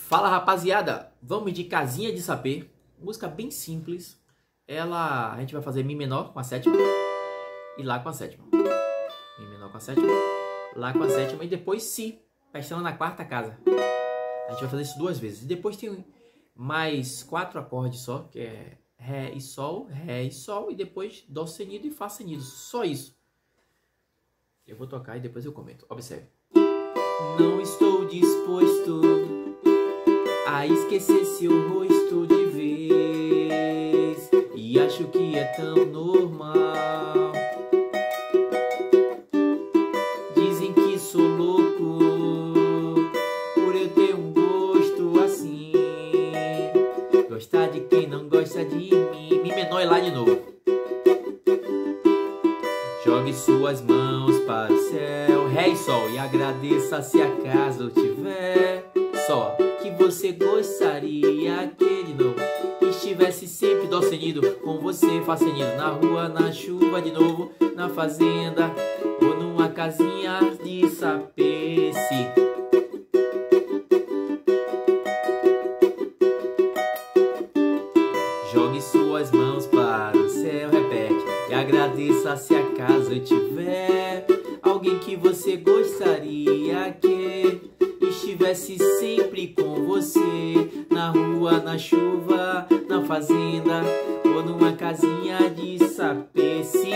Fala, rapaziada, vamos de Casinha de Sapê, música bem simples. A gente vai fazer Mi menor com a sétima e Lá com a sétima. Mi menor com a sétima, Lá com a sétima e depois Si, prestando na quarta casa. A gente vai fazer isso duas vezes. E depois tem mais 4 acordes só, que é Ré e Sol, e depois Dó sustenido e Fá sustenido. Só isso. Eu vou tocar e depois eu comento. Observe. Não estou disposto a esquecer seu rosto de vez, e acho que é tão normal. Dizem que sou louco por eu ter um gosto assim, gostar de quem não gosta de mim. Mi menor e Lá de novo. Jogue suas mãos para o céu, Ré e Sol, e agradeça se acaso tiver Sol que você gostaria que de novo estivesse sempre Dó sustenido com você, Fá sustenido, na rua, na chuva de novo, na fazenda ou numa casinha de sapê. Si. Jogue suas mãos para o céu, repete, e agradeça se acaso tiver alguém que você gostaria que estivesse sempre com você, na rua, na chuva, na fazenda ou numa casinha de sapê. Si,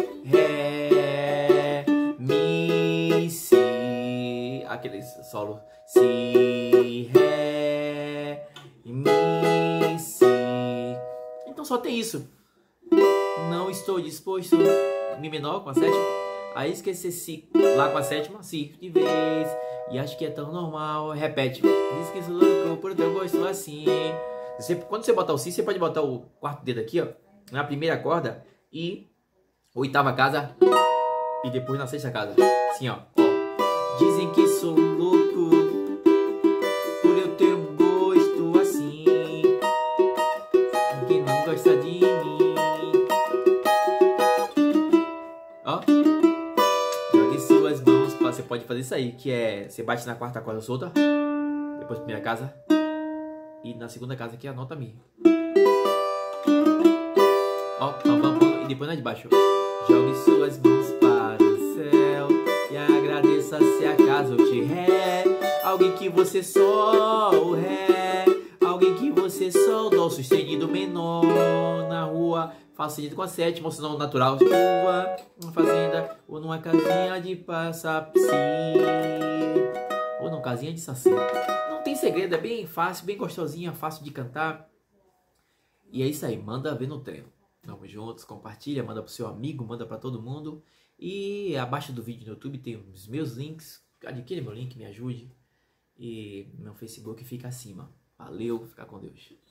Ré, Mi, Si, aquele solo. Si, Ré, Mi, Si. Então só tem isso. Não estou disposto, Mi menor com a sétima, a esquecer Si, Lá com a sétima, Si de vez, e acho que é tão normal. Repete. Diz que sou louco por teu gosto assim. Quando você botar o Si, você pode botar o quarto dedo aqui, ó, na primeira corda e oitava casa e depois na sexta casa. Assim, ó. Dizem que sou louco por eu ter um gosto assim, quem não gosta de mim. Ó. Jogue suas mãos. Você pode fazer isso aí, que é você bate na quarta corda solta, depois primeira casa e na segunda casa que é a nota Mi. Ó, pam, pam, pam, e depois na de baixo. Jogue suas mãos para o céu e agradeça se acaso te Ré alguém que você Sol, Ré alguém que você Sol, Dó sustenido menor, na rua, Fá sustenido com a sétima, ou senão natural, chuva, uma fazenda ou numa casinha de passapi, ou numa casinha de saci. Não tem segredo, é bem fácil, bem gostosinha, fácil de cantar. E é isso aí, manda ver no treino. Vamos juntos, compartilha, manda pro seu amigo, manda para todo mundo. E abaixo do vídeo no YouTube tem os meus links, adquire meu link, me ajude. E meu Facebook fica acima. Valeu, fica com Deus.